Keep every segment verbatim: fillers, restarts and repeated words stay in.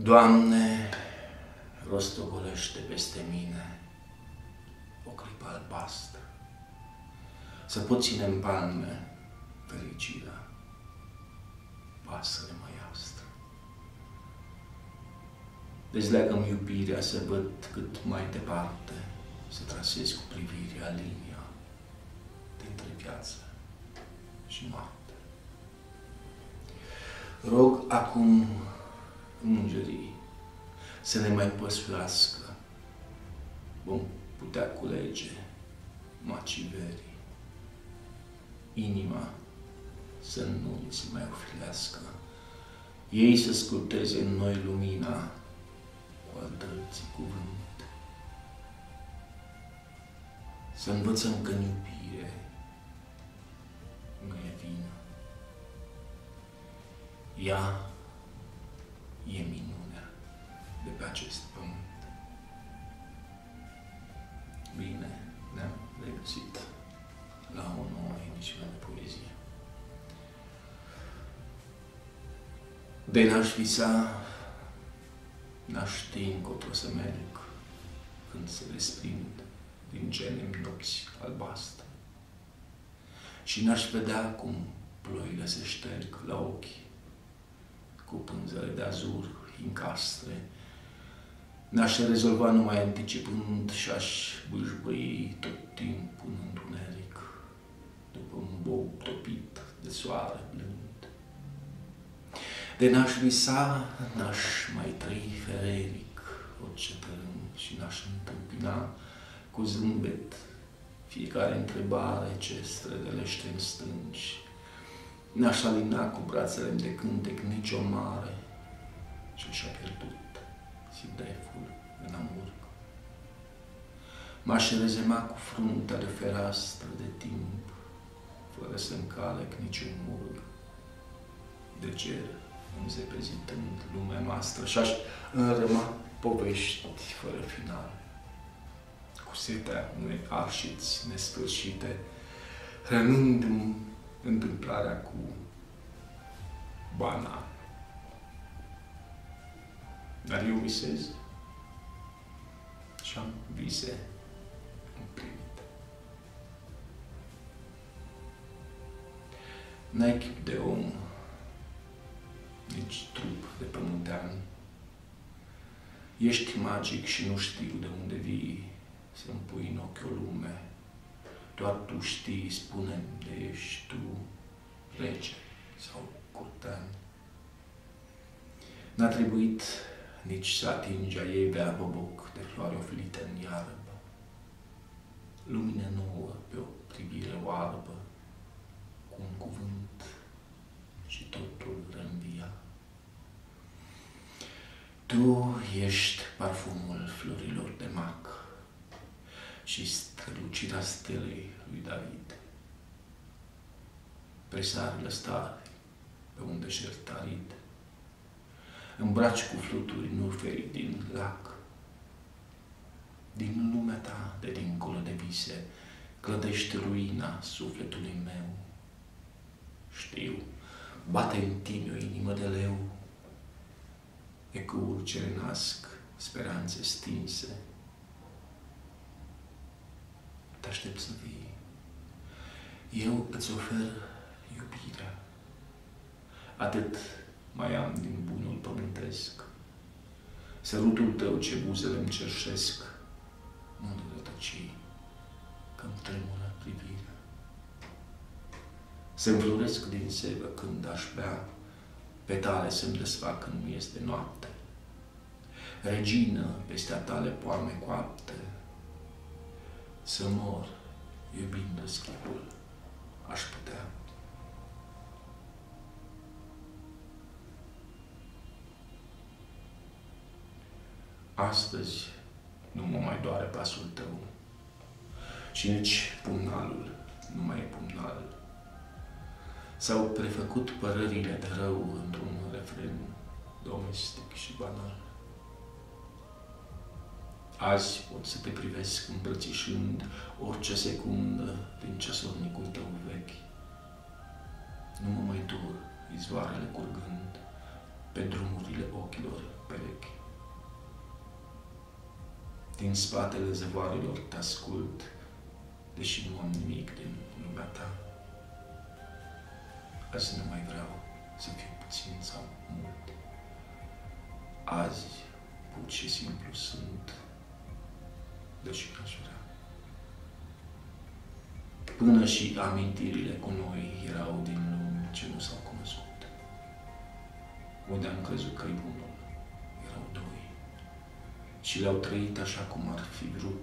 Doamne, rostogolește peste mine o clipă albastră, să pot ține în palme fericirea, pasăre măiastră. Dezleagă-mi iubirea să văd cât mai departe, să trasez cu privirea linia dintre viață și moarte. Rog acum îngerii să ne mai păsărească, vom putea culege maciverii. Inima să nu se mai ofilească, ei să scurteze în noi lumina cu al drepții cuvânt. Să învățăm că în iubire nu e vină. Ea e minunea de pe acest pământ. Bine, ne-am regăsit la o nouă emisiune de poezie. De n-aș visa, n-aș ști încotro să merg când se desprind din gene-mi nopți albastre. Și n-aș vedea cum ploile se șterg la ochi cu pânzele de azur incastre. N-aș rezolva numai anticipând și-aș bâșbâi tot timpul în întuneric, după un bou topit de soare blând. De n-aș visa, n-aș mai trăi fereric orice tărâm și n-aș întâmpina cu zâmbet fiecare întrebare ce strădelește în stânci. N-aș alina cu brațele de cântec nici o mare ce și-a pierdut sideful în amurg. M-aș rezema cu fruntea de fereastră de timp, fără să încalec niciun murg de cer, înzepezitând lumea noastră, și-aș înrăma povești fără final, cu setea unei arșiți nesfârșite, hrănându-mi întâmplarea cu banal. Dar eu visez și-am vise împlinite. N-ai chip de om, nici trup de pământean. Ești magic și nu știu de unde vii să-mi pui în ochi o lume. Doar tu știi, spune-mi de ești tu rege sau curtean. N-a trebuit nici să atingi a ei bea boboc de floare ofilite în iarbă. Lumină nouă pe o privire oarbă, cu un cuvânt și totul reînvia. Tu ești parfumul florilor de mac și strălucirea stelei lui David. Presari lăstari pe un deșert arid, îmbraci cu fluturi nuferi din lac. Din lumea ta de dincolo de vise clădești ruina sufletului meu. Știu, bate în tine o inimă de leu, ecouri ce renasc speranțe stinse. Te aștept să vii. Eu îți ofer iubirea. Atât mai am din bunul pământesc. Sărutul tău ce buzele-mi cerșesc, nu rătăci, că-mi tremură privirea. Se înfloresc din sebă când aș bea, petale să-mi desfac când nu este noapte. Regină, peste a tale poame coapte, să mor iubindu-ți chipul aș putea. Astăzi nu mă mai doare pasul tău și nici pumnalul nu mai e pumnal. S-au prefăcut părările de rău într-un refren domestic și banal. Azi pot să te privesc îmbrățișând orice secundă din ceasornicul tău vechi. Nu mă mai dur izvoarele curgând pe drumurile ochilor perechi. Din spatele zăvoarelor te ascult, deși nu am nimic din lumea ta. Azi nu mai vreau să fiu puțin sau mult. Azi, pur și simplu sunt, deși n-aș vrea. Până și amintirile cu noi erau din lumi ce nu s-au cunoscut. Unde am crezut că-i bunul, erau doi. Și le-au trăit așa cum ar fi vrut.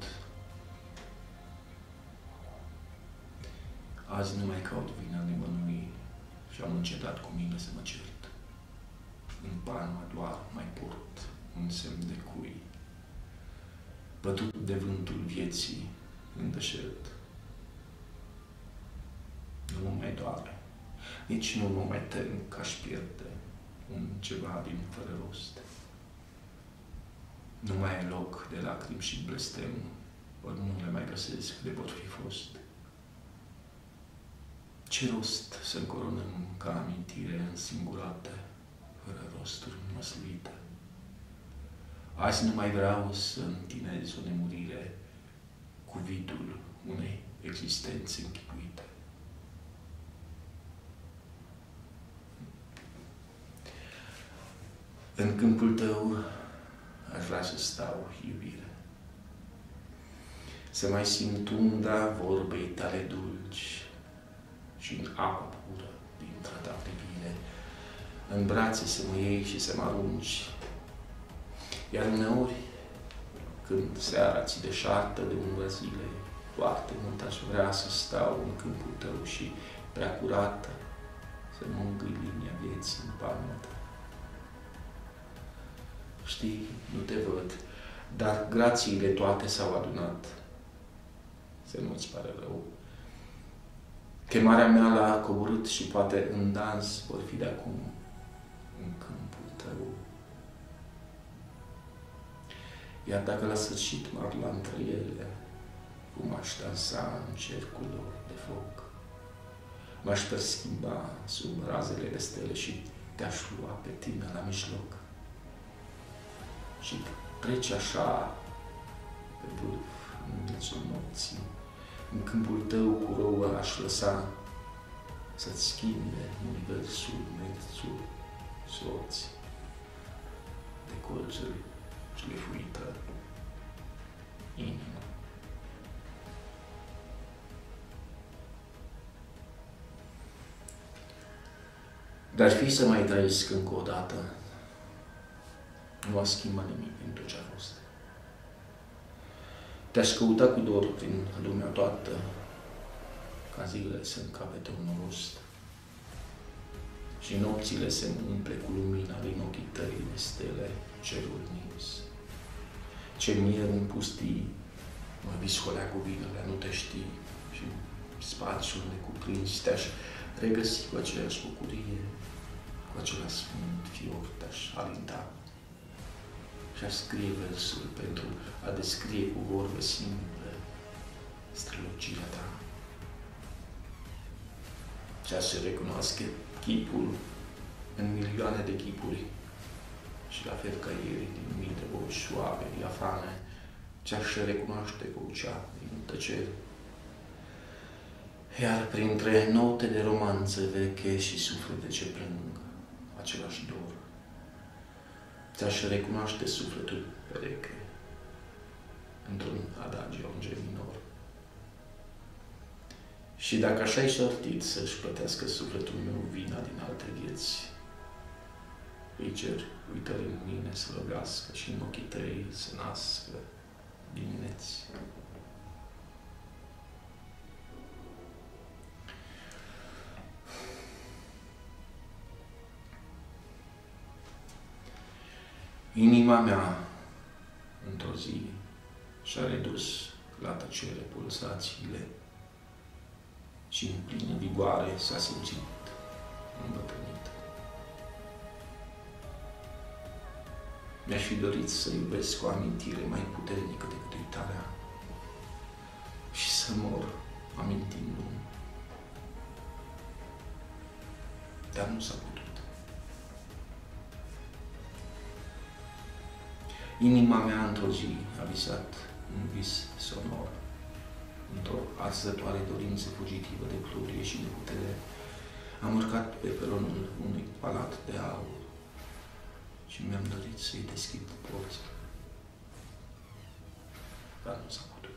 Azi nu mai caut vina nimănui și am încetat cu mine să mă cert. În palma doar mai port un semn de cui, bătut de vântul vieții în deșert. Nu mă mai doare, nici nu mă mai tem că aș pierde un ceva din fără rost. Nu mai e loc de lacrimi și blestem, ori nu le mai găsesc de vor fi fost. Ce rost să încoronăm ca amintire însingurate, fără rosturi măsluite? Azi nu mai vreau să întinez o nemurire cu vidul unei existențe închipuite. În câmpul tău aș vrea să stau, iubire, să mai simt unda vorbei tale dulci și în apă pură dintre ta privire, în brațe să mă iei și să mă arunci. Iar uneori, când seara ți deșartă de umbră zile, foarte mult aș vrea să stau în câmpul tău și, prea curată, să mă îngâi linia vieții în palma ta. Știi, nu te văd, dar grațiile toate s-au adunat. Să nu-ți pare rău. Chemarea mea l-a coborât și poate în dans vor fi de acum în câmpul tău. Iar dacă la sfârșit m-ar lua între ele, cum aș dansa în cercul lor de foc, m-aș perschimba sub razele de stele și te-aș lua pe tine la mijloc. Și treci așa, pe vârf, în miezul nopții, în câmpul tău cu rouă aș lăsa să-ți schimbe universul mersul soți de colțuri șlefuită inima. Dar fi să mai trăiesc încă o dată, nu a schimbat nimic din tot ce a fost. Te-aș căuta cu dor prin lumea toată, ca zilele să încapete un rost și nopțile se umple cu lumina din ochii tăi de stele cerul nins. Ce mier în pustii mă viscolea cu vinele, nu te știi, și spațiul necuprinzi te-aș regăsi cu aceeași bucurie, cu același sfânt fior te-aș alinta. Și-aș scrie versul pentru a descrie cu vorbe simple strălucirea ta. Și-aș recunoaște chipul în milioane de chipuri și la fel ca ieri din mii de voci șoabe, diafane, ce-aș recunoaște vocea din tăcere. Iar printre note de romanță veche și suflete ce plâng același dor, ți-aș recunoaște sufletul pereche într-un adagio în gen minor. Și dacă așa-i sortit să-și plătească sufletul meu vina din alte vieți, îi cer uitări în mine să răgască și în ochii tăi să nască dimineți. Inima mea, într-o zi, și-a redus la tăcere pulsațiile și în plină vigoare s-a simțit îmbătrânită. Mi-aș fi dorit să iubesc o amintire mai puternică decât uitarea și să mor amintindu-mi. Dar nu s-a putut. Inima mea într-o zi a visat un vis sonor, într-o arzătoare dorință fugitivă de glorie și de putere. Am urcat pe peronul unui palat de aur și mi-am dorit să-i deschid porțile, dar nu s-a putut.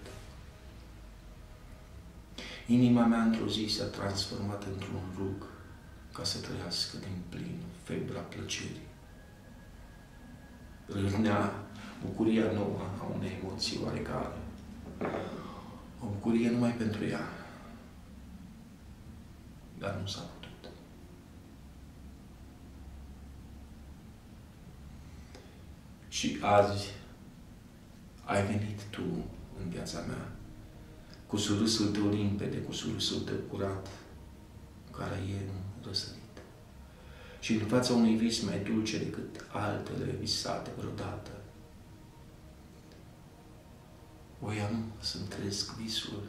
Inima mea într-o zi s-a transformat într-un rug ca să trăiască din plin febra plăcerii. Râvnea bucuria nouă a unei emoții oarecare. O bucurie numai pentru ea, dar nu s-a putut. Și azi ai venit tu în viața mea, cu surâsul tău limpede, cu surâsul tău curat, care e răsărit. Și în fața unui vis mai dulce decât altele visate vreodată, voiam să-mi trăiesc visul,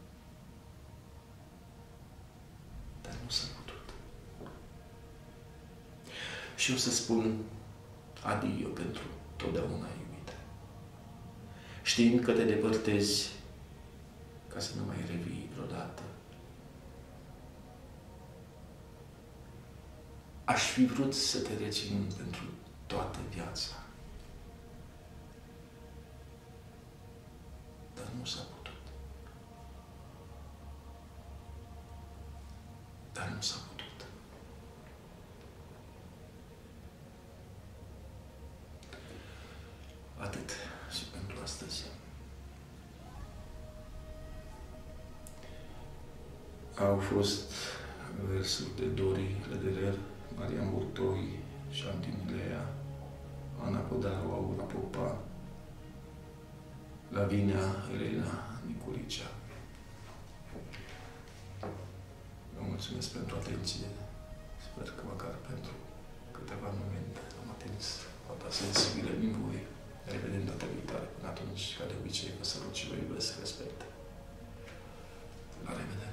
dar nu s-a putut. Și o să spun adio pentru totdeauna, iubite, știind că te depărtezi ca să nu mai revii vreodată. Aș fi vrut să te rețin pentru toată viața, dar nu s-a putut. Dar nu s-a putut. Atât și pentru astăzi. Au fost versuri de Dori Lederer, Marian Burtoi, Șantinilea, Ana Codaru, Aura Popa, Lavinia Elena Niculicea. Vă mulțumesc pentru atenție. Sper că măcar pentru câteva momente am atins toată sensibilă din voi. Ne revedem data viitoare. Până atunci, ca de obicei, vă salut și vă iubesc, respect. La revedere!